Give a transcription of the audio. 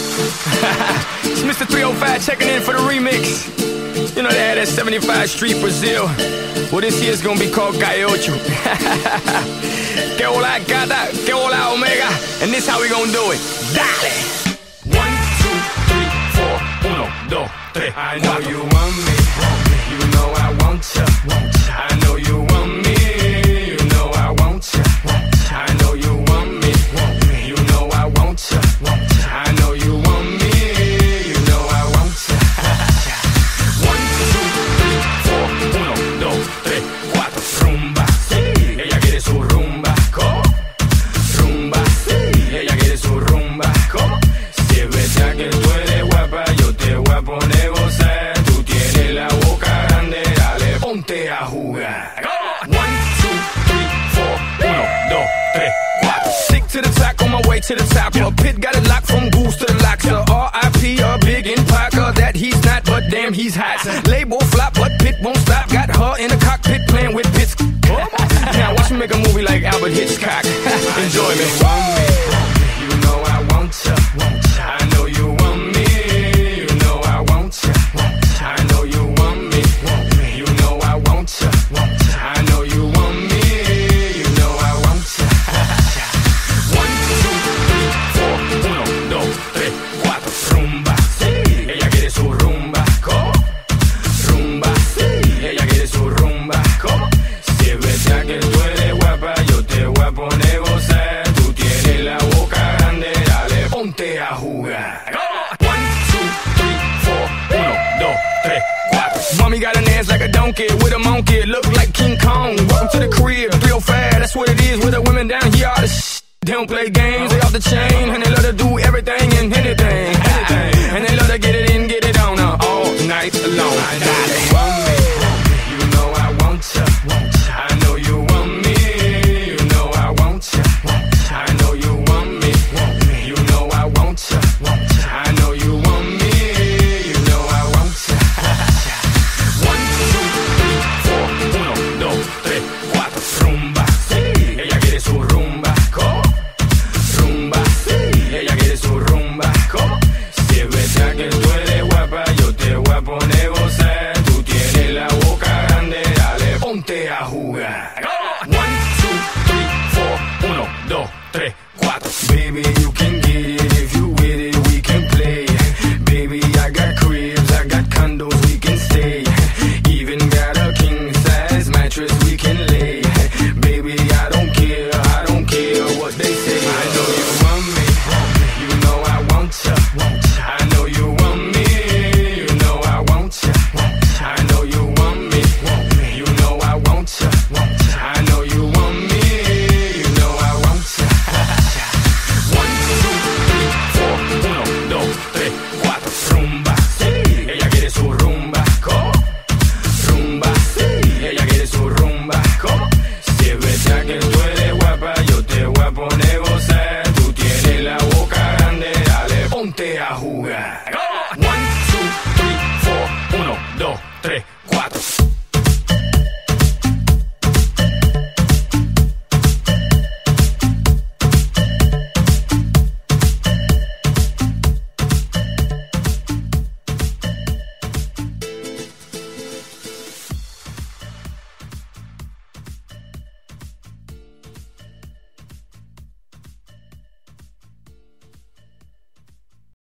It's Mr. 305 checking in for the remix. You know they had that 75 Street Brazil. Well, this year's gonna be called Calle Ocho. Que hola gata, que hola omega. And this how we gonna do it. Dale! 1, 2, 3, 4, 1, 2, 3. I know you want me, you know I want ya. I know you want me, you know I want ya. I know you want me, you know I want ya. I know you want me, you know I want ya. 1, 2, 3, 4, 1, 2, 3, 4. Rumba, sí, ella quiere su rumba. ¿Cómo? Rumba, sí, ella quiere su rumba. ¿Cómo? Si es verdad que tú eres guapa, yo te voy a poner gozar. Tú tienes la boca grande, dale, ponte a jugar. 1, 2, 3, 4, 1, 2, 3, 4. Sick to the top, on my way to the top. A pit got it locked from goose to the locks. R.I.P. a big in Parker that he's not, but damn he's hot. Label flop, but Pit won't stop. Got her in the cockpit playing with bits. Now watch me make a movie like Albert Hitchcock. Enjoy me. You know I want ya. I know you want me. You know I want ya. I know you want me. You know I want ya. I know you want me. You know I want ya. 1, 2, 3, 4, 1, 2, 3, 4. Rumba, sí, ella quiere su rumba. ¿Cómo? Rumba, sí, ella quiere su rumba. ¿Cómo? Si es verdad que tú eres guapa, yo te voy a poner gozar. Tú tienes la boca grande, dale, ponte a jugar. 1, 2, 3, 4, 1, 2, 3, 4. Mommy got an ass like a donkey with a monkey, look like King Kong. Welcome to the crib, 305, that's what it is with the women down here. All the shit. They don't play games, they off the chain, and they love to do everything and anything. And they love to get it in, get it on all night long.